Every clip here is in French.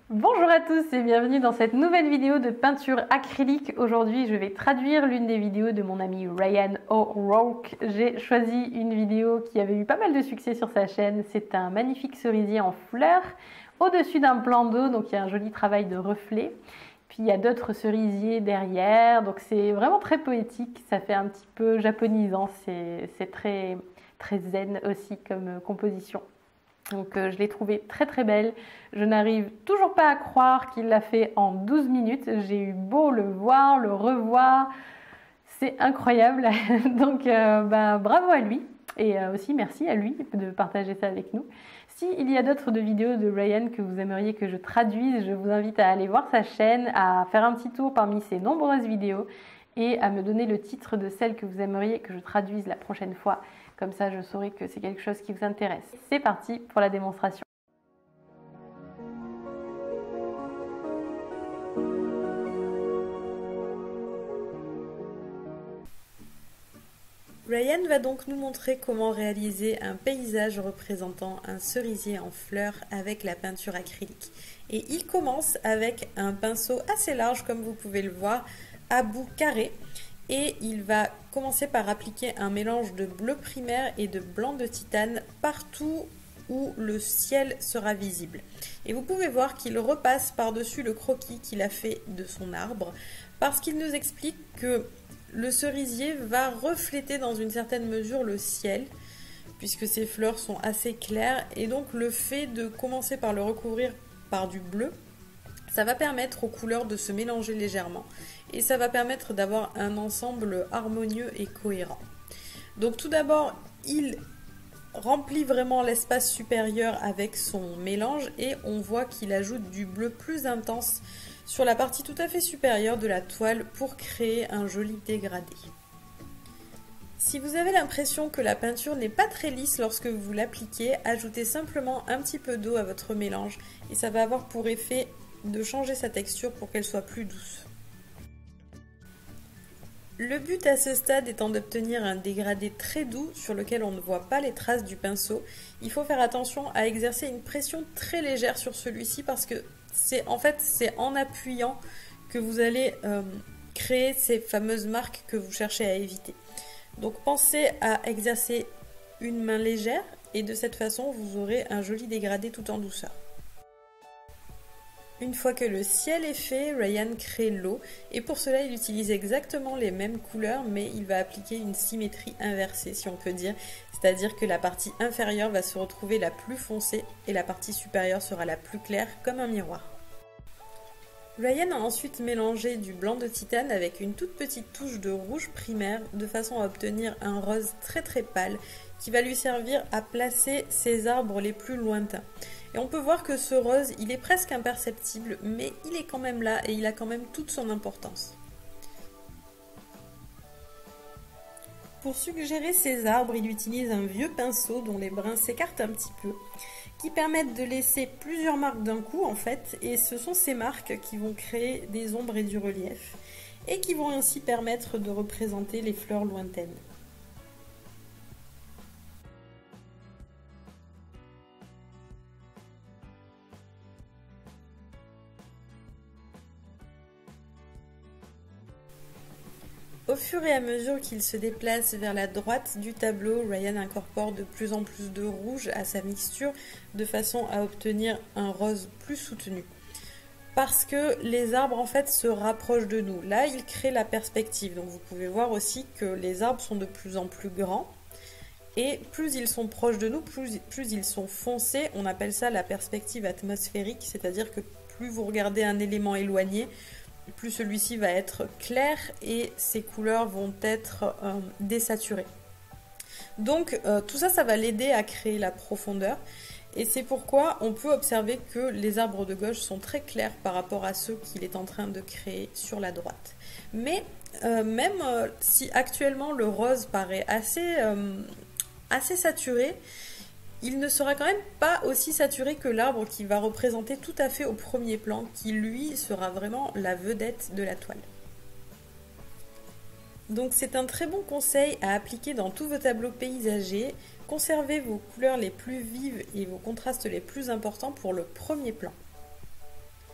Bonjour à tous et bienvenue dans cette nouvelle vidéo de peinture acrylique. Aujourd'hui, je vais traduire l'une des vidéos de mon ami Ryan O'Rourke. J'ai choisi une vidéo qui avait eu pas mal de succès sur sa chaîne. C'est un magnifique cerisier en fleurs au-dessus d'un plan d'eau, donc il y a un joli travail de reflet. Puis il y a d'autres cerisiers derrière, donc c'est vraiment très poétique. Ça fait un petit peu japonisant, c'est très zen aussi comme composition. Donc je l'ai trouvée très très belle. Je n'arrive toujours pas à croire qu'il l'a fait en 12 minutes. J'ai eu beau le voir, le revoir. C'est incroyable. Donc bravo à lui. Et aussi merci à lui de partager ça avec nous. S'il y a d'autres vidéos de Ryan que vous aimeriez que je traduise, je vous invite à aller voir sa chaîne, à faire un petit tour parmi ses nombreuses vidéos et à me donner le titre de celle que vous aimeriez que je traduise la prochaine fois. Comme ça, je saurai que c'est quelque chose qui vous intéresse. C'est parti pour la démonstration. Ryan va donc nous montrer comment réaliser un paysage représentant un cerisier en fleurs avec la peinture acrylique. Et il commence avec un pinceau assez large, comme vous pouvez le voir, à bout carré. Et il va commencer par appliquer un mélange de bleu primaire et de blanc de titane partout où le ciel sera visible. Et vous pouvez voir qu'il repasse par-dessus le croquis qu'il a fait de son arbre, parce qu'il nous explique que le cerisier va refléter dans une certaine mesure le ciel, puisque ses fleurs sont assez claires, et donc le fait de commencer par le recouvrir par du bleu, ça va permettre aux couleurs de se mélanger légèrement, et ça va permettre d'avoir un ensemble harmonieux et cohérent. Donc tout d'abord, il remplit vraiment l'espace supérieur avec son mélange, et on voit qu'il ajoute du bleu plus intense sur la partie tout à fait supérieure de la toile pour créer un joli dégradé. Si vous avez l'impression que la peinture n'est pas très lisse lorsque vous l'appliquez, ajoutez simplement un petit peu d'eau à votre mélange et ça va avoir pour effet de changer sa texture pour qu'elle soit plus douce. Le but à ce stade étant d'obtenir un dégradé très doux sur lequel on ne voit pas les traces du pinceau, il faut faire attention à exercer une pression très légère sur celui-ci parce que c'est en appuyant que vous allez créer ces fameuses marques que vous cherchez à éviter. Donc pensez à exercer une main légère et de cette façon vous aurez un joli dégradé tout en douceur. Une fois que le ciel est fait, Ryan crée l'eau et pour cela il utilise exactement les mêmes couleurs mais il va appliquer une symétrie inversée si on peut dire, c'est-à-dire que la partie inférieure va se retrouver la plus foncée et la partie supérieure sera la plus claire comme un miroir. Ryan a ensuite mélangé du blanc de titane avec une toute petite touche de rouge primaire de façon à obtenir un rose très très pâle qui va lui servir à placer ses arbres les plus lointains. Et on peut voir que ce rose, il est presque imperceptible, mais il est quand même là et il a quand même toute son importance. Pour suggérer ces arbres, il utilise un vieux pinceau dont les brins s'écartent un petit peu, qui permettent de laisser plusieurs marques d'un coup en fait, et ce sont ces marques qui vont créer des ombres et du relief, et qui vont ainsi permettre de représenter les fleurs lointaines. Au fur et à mesure qu'il se déplace vers la droite du tableau, Ryan incorpore de plus en plus de rouge à sa mixture de façon à obtenir un rose plus soutenu. Parce que les arbres en fait se rapprochent de nous. Là, il crée la perspective. Donc vous pouvez voir aussi que les arbres sont de plus en plus grands. Et plus ils sont proches de nous, plus ils sont foncés. On appelle ça la perspective atmosphérique, c'est-à-dire que plus vous regardez un élément éloigné, plus celui-ci va être clair et ses couleurs vont être désaturées. Donc tout ça, ça va l'aider à créer la profondeur et c'est pourquoi on peut observer que les arbres de gauche sont très clairs par rapport à ceux qu'il est en train de créer sur la droite. Mais même si actuellement le rose paraît assez saturé, il ne sera quand même pas aussi saturé que l'arbre qui va représenter tout à fait au premier plan, qui lui sera vraiment la vedette de la toile. Donc c'est un très bon conseil à appliquer dans tous vos tableaux paysagers. Conservez vos couleurs les plus vives et vos contrastes les plus importants pour le premier plan.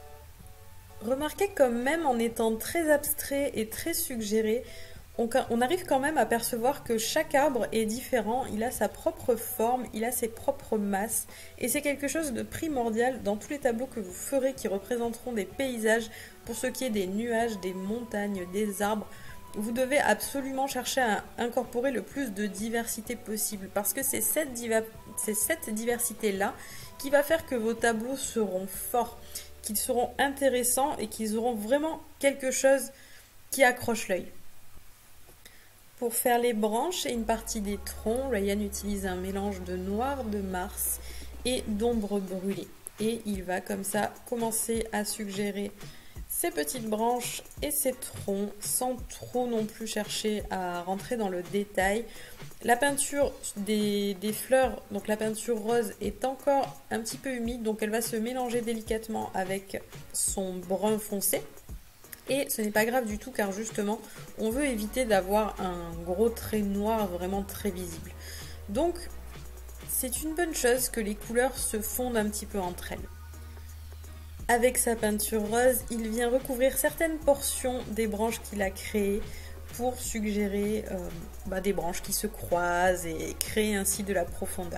Remarquez quand même en étant très abstrait et très suggéré, on arrive quand même à percevoir que chaque arbre est différent, il a sa propre forme, il a ses propres masses, et c'est quelque chose de primordial dans tous les tableaux que vous ferez qui représenteront des paysages, pour ce qui est des nuages, des montagnes, des arbres. Vous devez absolument chercher à incorporer le plus de diversité possible, parce que c'est cette diversité-là qui va faire que vos tableaux seront forts, qu'ils seront intéressants et qu'ils auront vraiment quelque chose qui accroche l'œil. Pour faire les branches et une partie des troncs, Ryan utilise un mélange de noir de Mars et d'ombre brûlée. Et il va comme ça commencer à suggérer ces petites branches et ces troncs sans trop non plus chercher à rentrer dans le détail. La peinture des fleurs, donc la peinture rose, est encore un petit peu humide, donc elle va se mélanger délicatement avec son brun foncé. Et ce n'est pas grave du tout car justement on veut éviter d'avoir un gros trait noir vraiment très visible. Donc c'est une bonne chose que les couleurs se fondent un petit peu entre elles. Avec sa peinture rose, il vient recouvrir certaines portions des branches qu'il a créées pour suggérer des branches qui se croisent et créer ainsi de la profondeur.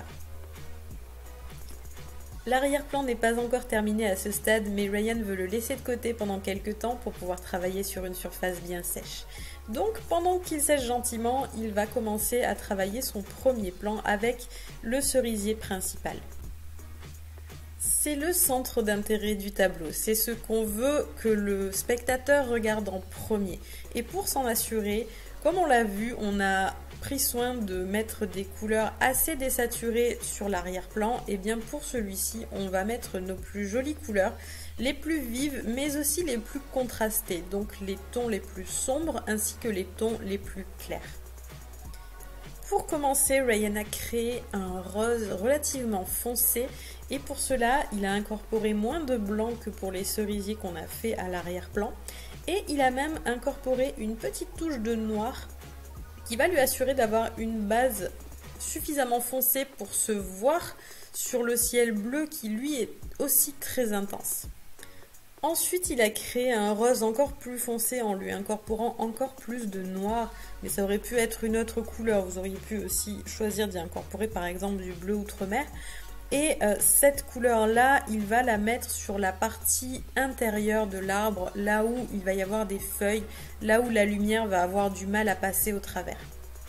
L'arrière-plan n'est pas encore terminé à ce stade, mais Ryan veut le laisser de côté pendant quelques temps pour pouvoir travailler sur une surface bien sèche. Donc pendant qu'il sèche gentiment, il va commencer à travailler son premier plan avec le cerisier principal. C'est le centre d'intérêt du tableau, c'est ce qu'on veut que le spectateur regarde en premier. Et pour s'en assurer, comme on l'a vu, on a pris soin de mettre des couleurs assez désaturées sur l'arrière-plan. Et bien pour celui-ci, on va mettre nos plus jolies couleurs, les plus vives mais aussi les plus contrastées, donc les tons les plus sombres ainsi que les tons les plus clairs. Pour commencer, Ryan a créé un rose relativement foncé et pour cela, il a incorporé moins de blanc que pour les cerisiers qu'on a fait à l'arrière-plan et il a même incorporé une petite touche de noir qui va lui assurer d'avoir une base suffisamment foncée pour se voir sur le ciel bleu qui lui est aussi très intense. Ensuite, il a créé un rose encore plus foncé en lui incorporant encore plus de noir, mais ça aurait pu être une autre couleur. Vous auriez pu aussi choisir d'y incorporer par exemple du bleu outre-mer. Et cette couleur-là, il va la mettre sur la partie intérieure de l'arbre, là où il va y avoir des feuilles, là où la lumière va avoir du mal à passer au travers.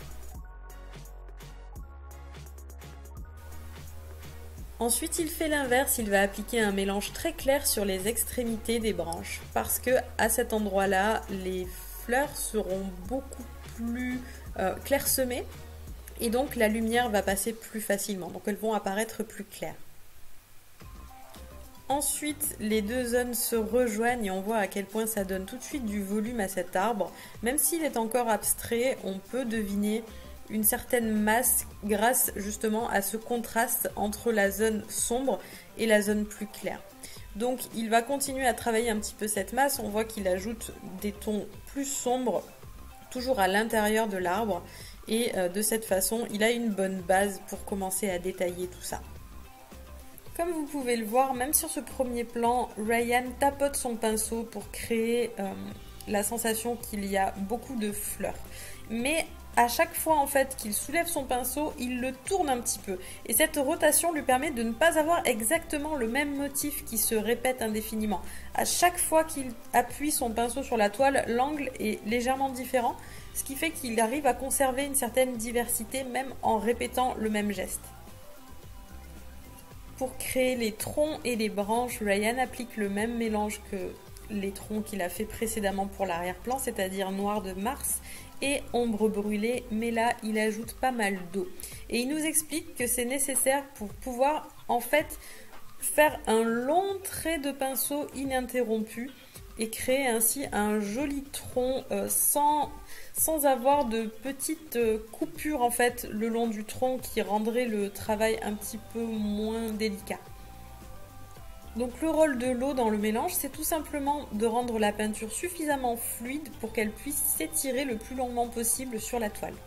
Ensuite, il fait l'inverse, il va appliquer un mélange très clair sur les extrémités des branches, parce que à cet endroit-là, les fleurs seront beaucoup plus clairsemées, et donc la lumière va passer plus facilement, donc elles vont apparaître plus claires. Ensuite, les deux zones se rejoignent et on voit à quel point ça donne tout de suite du volume à cet arbre. Même s'il est encore abstrait, on peut deviner une certaine masse grâce justement à ce contraste entre la zone sombre et la zone plus claire. Donc il va continuer à travailler un petit peu cette masse, on voit qu'il ajoute des tons plus sombres toujours à l'intérieur de l'arbre et de cette façon il a une bonne base pour commencer à détailler tout ça. Comme vous pouvez le voir, même sur ce premier plan, Ryan tapote son pinceau pour créer la sensation qu'il y a beaucoup de fleurs. Mais à chaque fois en fait qu'il soulève son pinceau, il le tourne un petit peu. Et cette rotation lui permet de ne pas avoir exactement le même motif qui se répète indéfiniment. À chaque fois qu'il appuie son pinceau sur la toile, l'angle est légèrement différent, ce qui fait qu'il arrive à conserver une certaine diversité même en répétant le même geste. Pour créer les troncs et les branches, Ryan applique le même mélange que les troncs qu'il a fait précédemment pour l'arrière-plan, c'est-à-dire noir de Mars et ombre brûlée, mais là il ajoute pas mal d'eau. Et il nous explique que c'est nécessaire pour pouvoir en fait faire un long trait de pinceau ininterrompu et créer ainsi un joli tronc sans avoir de petites coupures en fait le long du tronc qui rendrait le travail un petit peu moins délicat. Donc le rôle de l'eau dans le mélange, c'est tout simplement de rendre la peinture suffisamment fluide pour qu'elle puisse s'étirer le plus longuement possible sur la toile.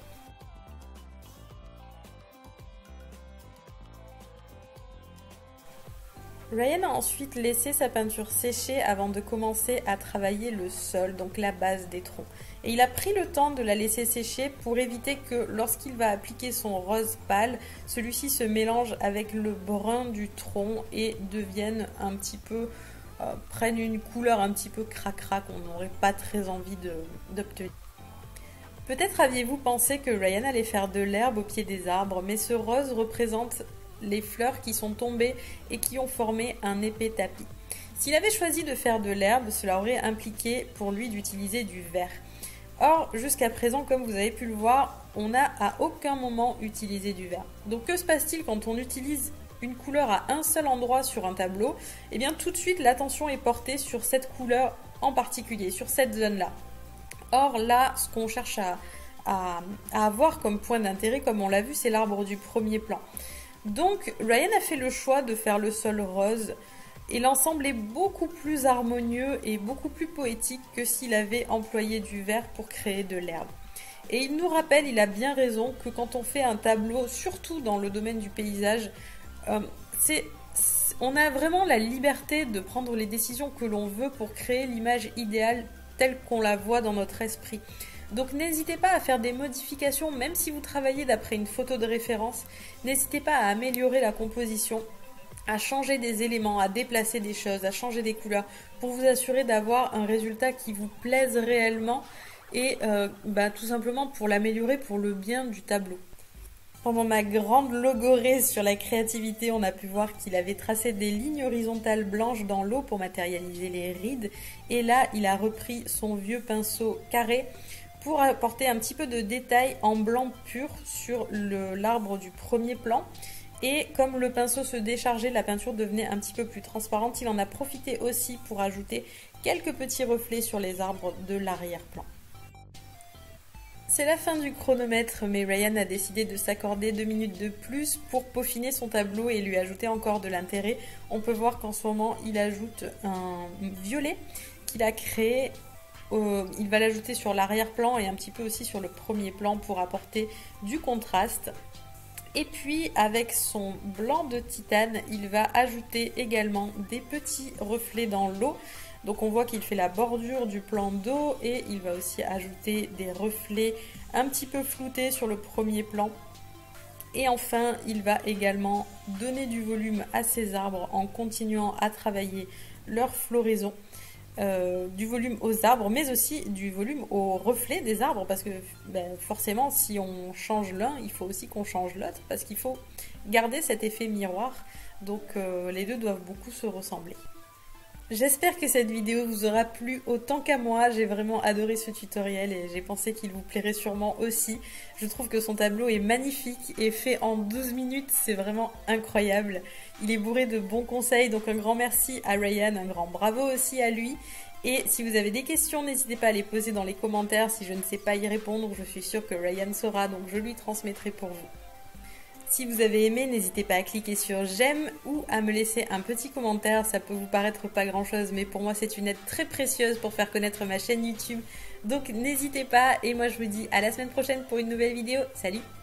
Ryan a ensuite laissé sa peinture sécher avant de commencer à travailler le sol, donc la base des troncs. Et il a pris le temps de la laisser sécher pour éviter que lorsqu'il va appliquer son rose pâle, celui-ci se mélange avec le brun du tronc et devienne un petit peu, prenne une couleur un petit peu cracra qu'on n'aurait pas très envie d'obtenir. Peut-être aviez-vous pensé que Ryan allait faire de l'herbe au pied des arbres, mais ce rose représente les fleurs qui sont tombées et qui ont formé un épais tapis. S'il avait choisi de faire de l'herbe, cela aurait impliqué pour lui d'utiliser du vert. Or, jusqu'à présent, comme vous avez pu le voir, on n'a à aucun moment utilisé du vert. Donc que se passe-t-il quand on utilise une couleur à un seul endroit sur un tableau? Eh bien tout de suite l'attention est portée sur cette couleur en particulier, sur cette zone-là. Or là, ce qu'on cherche à avoir comme point d'intérêt, comme on l'a vu, c'est l'arbre du premier plan. Donc Ryan a fait le choix de faire le sol rose et l'ensemble est beaucoup plus harmonieux et beaucoup plus poétique que s'il avait employé du vert pour créer de l'herbe. Et il nous rappelle, il a bien raison, que quand on fait un tableau, surtout dans le domaine du paysage, on a vraiment la liberté de prendre les décisions que l'on veut pour créer l'image idéale telle qu'on la voit dans notre esprit. Donc n'hésitez pas à faire des modifications, même si vous travaillez d'après une photo de référence, n'hésitez pas à améliorer la composition, à changer des éléments, à déplacer des choses, à changer des couleurs, pour vous assurer d'avoir un résultat qui vous plaise réellement et tout simplement pour l'améliorer pour le bien du tableau. Pendant ma grande logorée sur la créativité, on a pu voir qu'il avait tracé des lignes horizontales blanches dans l'eau pour matérialiser les rides. Et là, il a repris son vieux pinceau carré pour apporter un petit peu de détail en blanc pur sur l'arbre du premier plan. Et comme le pinceau se déchargeait, la peinture devenait un petit peu plus transparente. Il en a profité aussi pour ajouter quelques petits reflets sur les arbres de l'arrière-plan. C'est la fin du chronomètre, mais Ryan a décidé de s'accorder 2 minutes de plus pour peaufiner son tableau et lui ajouter encore de l'intérêt. On peut voir qu'en ce moment, il ajoute un violet qu'il a créé. Il va l'ajouter sur l'arrière-plan et un petit peu aussi sur le premier plan pour apporter du contraste. Et puis, avec son blanc de titane, il va ajouter également des petits reflets dans l'eau. Donc on voit qu'il fait la bordure du plan d'eau et il va aussi ajouter des reflets un petit peu floutés sur le premier plan. Et enfin, il va également donner du volume à ces arbres en continuant à travailler leur floraison. Du volume aux arbres, mais aussi du volume aux reflets des arbres, parce que forcément, si on change l'un, il faut aussi qu'on change l'autre, parce qu'il faut garder cet effet miroir. Donc les deux doivent beaucoup se ressembler. J'espère que cette vidéo vous aura plu autant qu'à moi, j'ai vraiment adoré ce tutoriel et j'ai pensé qu'il vous plairait sûrement aussi. Je trouve que son tableau est magnifique et fait en 12 minutes, c'est vraiment incroyable. Il est bourré de bons conseils, donc un grand merci à Ryan, un grand bravo aussi à lui. Et si vous avez des questions, n'hésitez pas à les poser dans les commentaires, si je ne sais pas y répondre, je suis sûre que Ryan saura, donc je lui transmettrai pour vous. Si vous avez aimé, n'hésitez pas à cliquer sur j'aime ou à me laisser un petit commentaire. Ça peut vous paraître pas grand chose, mais pour moi c'est une aide très précieuse pour faire connaître ma chaîne YouTube. Donc n'hésitez pas et moi je vous dis à la semaine prochaine pour une nouvelle vidéo. Salut!